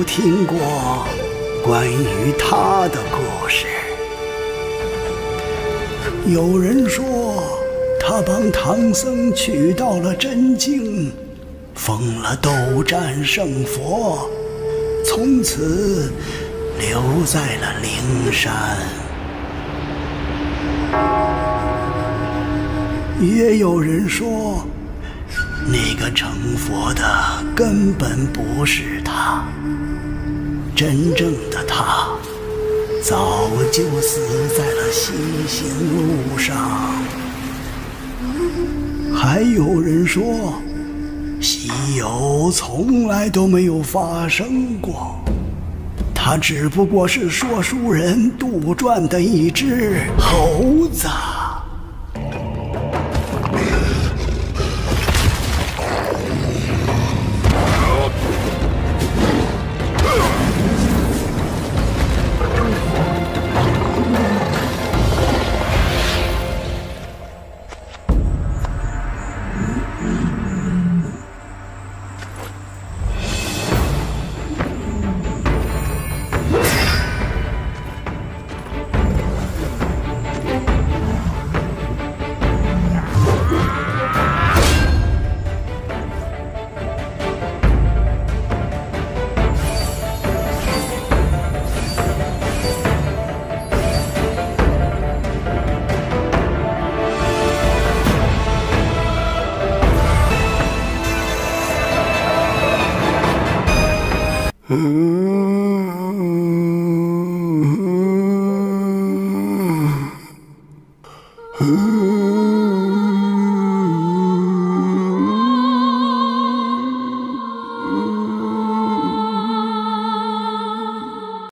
听过关于他的故事。有人说，他帮唐僧取到了真经，封了斗战胜佛，从此留在了灵山。也有人说，那个成佛的根本不是他，真正的他早就死在了西行路上。还有人说，西游从来都没有发生过，他只不过是说书人杜撰的一只猴子。嗯。